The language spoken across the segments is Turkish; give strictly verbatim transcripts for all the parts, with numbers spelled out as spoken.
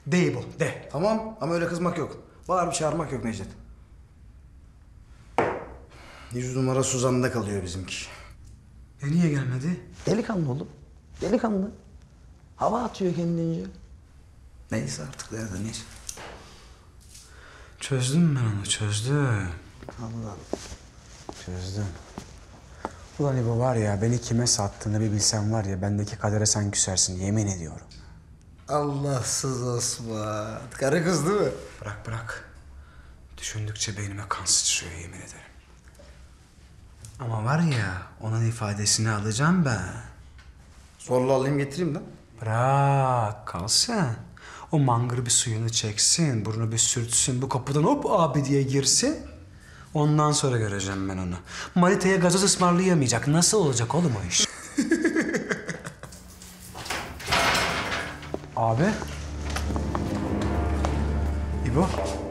De bu, de. Tamam ama öyle kızmak yok. Bağırıp çağırmak yok Necdet. Yüz numara Suzan'da kalıyor bizimki. E niye gelmedi? Delikanlı oğlum. Delikanlı. Hava atıyor kendince. Neyse artık nerede neyse. Çözdüm ben onu, çözdüm. Allah. Çözdüm. Ulan İbo var ya, beni kime sattığını bir bilsen var ya, bendeki kadere sen küsersin, yemin ediyorum. Allahsız Osman. Karı kız değil mi? Bırak bırak. Düşündükçe beynime kan sıçrıyor, yemin ederim. Ama var ya, onun ifadesini alacağım ben. Zorla alayım getireyim lan. Bırak, kalsın. O mangır bir suyunu çeksin, burnu bir sürtsün, bu kapıdan hop abi diye girsin. Ondan sonra göreceğim ben onu. Manita'ya gazoz ısmarlayamayacak. Nasıl olacak oğlum o iş? Abi. İbo.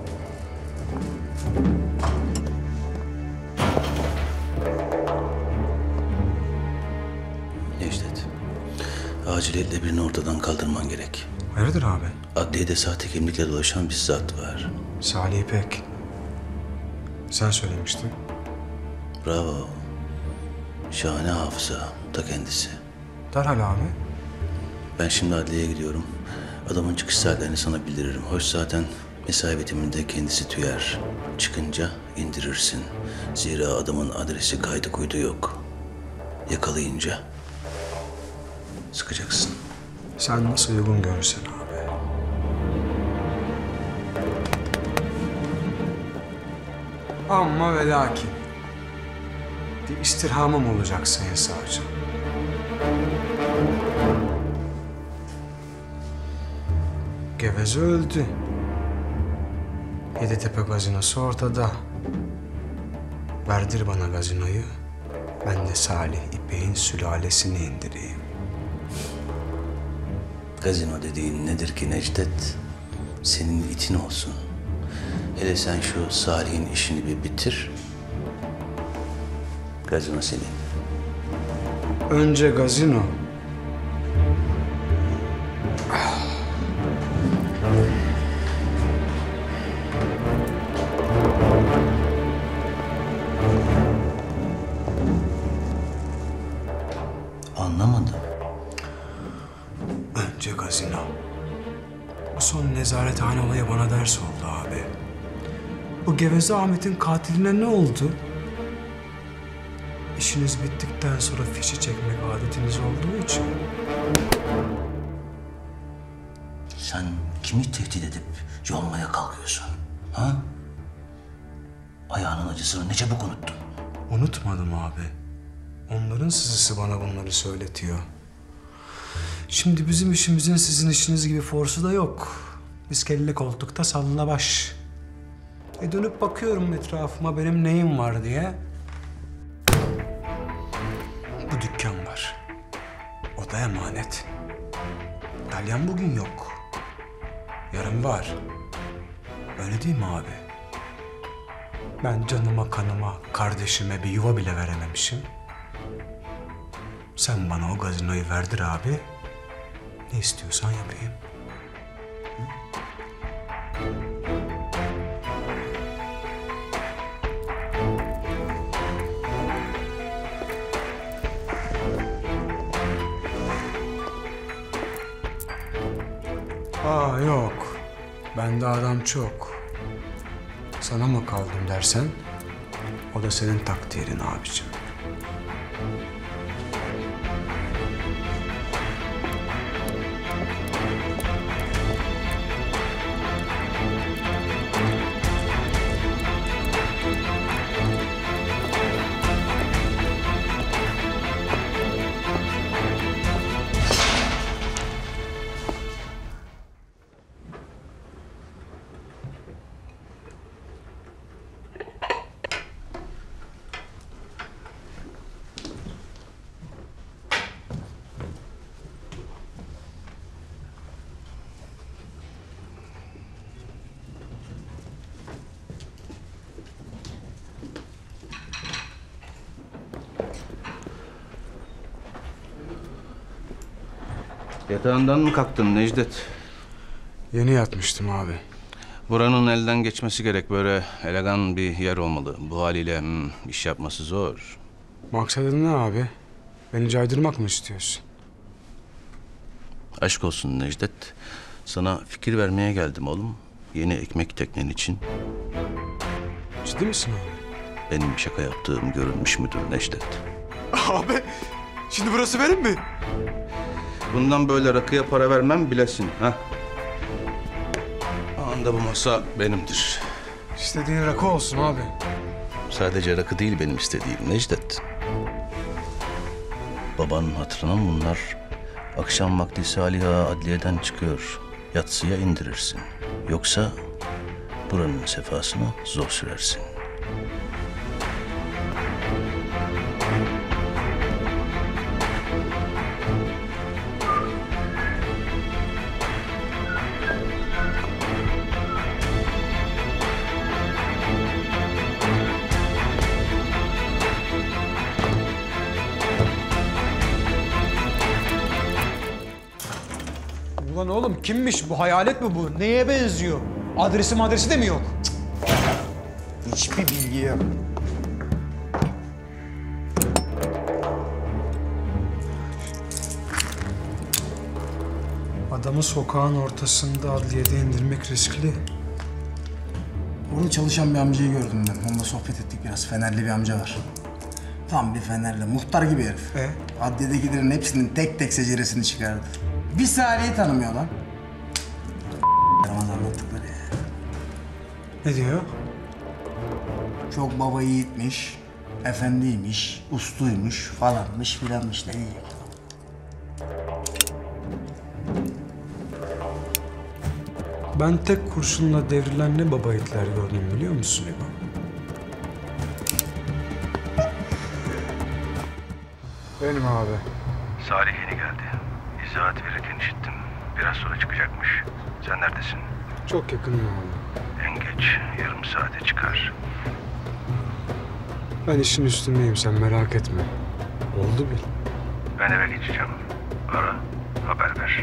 Necdet, aciliyetle birini ortadan kaldırman gerek. Hayırdır abi? Adliyede sahte kimlikle dolaşan bir zat var. Salih İpek. Sen söylemiştin. Bravo. Şahane hafıza, ta kendisi. Derhal abi. Ben şimdi adliyeye gidiyorum. Adamın çıkış saatlerini sana bildiririm. Hoş zaten mesai bitiminde kendisi tüyer. Çıkınca indirirsin. Zira adamın adresi kaydı kuydu yok. Yakalayınca sıkacaksın. Sen nasıl uygun görürsen abi. Ama ve lakin bir istirhamım olacak Sayın Savcı. Geveze öldü. Yeditepe gazinosu ortada. Verdir bana gazinoyu. Ben de Salih İpek'in sülalesini indireyim. Gazino dediğin nedir ki Necdet? Senin itin olsun. Hele sen şu Salih'in işini bir bitir. Gazino senin. Önce gazino. Anlamadım. Önce gazino. Bu son nezarethane olayı bana ders oldu abi. Bu geveze Ahmet'in katiline ne oldu? İşiniz bittikten sonra fişi çekmek adetiniz olduğu için. Sen kimi tehdit edip yolmaya kalkıyorsun? Ha? Ayağının acısını ne çabuk unuttun. Unutmadım abi. Onların sızısı bana bunları söyletiyor. Şimdi bizim işimizin sizin işiniz gibi forsu da yok. Biz kelle koltukta salla baş. E dönüp bakıyorum etrafıma benim neyim var diye. Bu dükkan var. O da emanet. Dalyan bugün yok. Yarın var. Öyle değil mi abi? Ben canıma kanıma, kardeşime bir yuva bile verememişim. Sen bana o gazinoyu verdir abi. Ne istiyorsan yapayım. Aa yok. Bende adam çok. Sana mı kaldım dersen, o da senin takdirin abicim. Yatağından mı kalktın Necdet? Yeni yatmıştım abi. Buranın elden geçmesi gerek. Böyle elegan bir yer olmalı. Bu haliyle hmm, iş yapması zor. Maksadın ne abi? Beni caydırmak mı istiyorsun? Aşk olsun Necdet. Sana fikir vermeye geldim oğlum. Yeni ekmek teknen için. Ciddi misin abi? Benim şaka yaptığım görülmüş müdür Necdet? Abi şimdi burası benim mi? Bundan böyle rakıya para vermem bilesin. Ha? Anda bu masa benimdir. İstediğin rakı olsun abi. Sadece rakı değil benim istediğim Necdet. Babanın hatırına bunlar. Akşam vakti Saliha adliyeden çıkıyor. Yatsıya indirirsin. Yoksa buranın sefasını zor sürersin. Ulan oğlum kimmiş bu? Hayalet mi bu? Neye benziyor? Adresi madresi de mi yok? Cık. Hiçbir bilgi yok. Adamı sokağın ortasında adliyede indirmek riskli. Orada çalışan bir amcayı gördüm ben. Onunla sohbet ettik biraz. Fenerli bir amca var. Tam bir Fenerli. Muhtar gibi herif. E? Adliyedekilerin hepsinin tek tek seceresini çıkardı. Bir Salih'i tanımıyor lan. Yaramaz anlattıkları ya. Ne diyor? Çok baba yiğitmiş, efendiymiş, usluymuş falanmış filanmış ne diyecek. Ben tek kurşunla devrilen ne baba yiğitler gördüm biliyor musun İbo? Benim abi. Salih yeni geldi. İzahat verirken işittim. Biraz sonra çıkacakmış. Sen neredesin? Çok yakınım abi. En geç yarım saate çıkar. Ben işin üstündeyim, sen merak etme. Oldu bil. Ben eve geçeceğim. Ara, haber ver.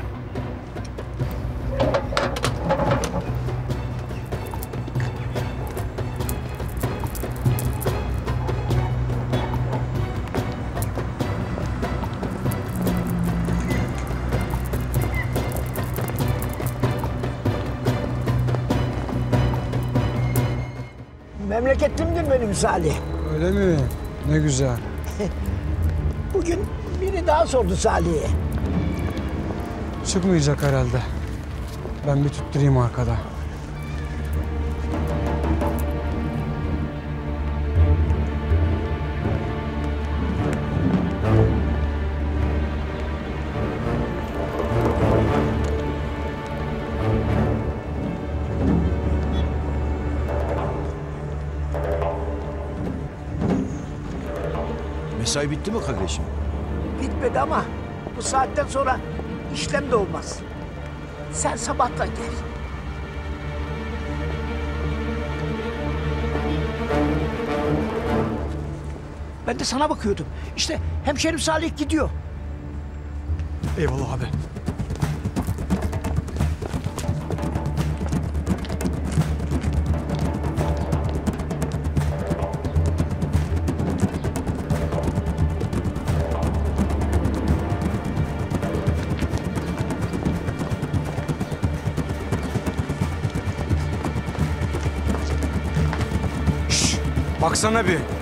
Memleketlimdir benim Salih. Öyle mi? Ne güzel. Bugün biri daha sordu Salih'e. Çıkmayacak herhalde. Ben bir tutturayım arkada. Mesai bitti mi kardeşim? Bitmedi ama bu saatten sonra işlem de olmaz. Sen sabahtan gel. Ben de sana bakıyordum. İşte hemşerim Salih gidiyor. Eyvallah abi. Şşş, baksana bir.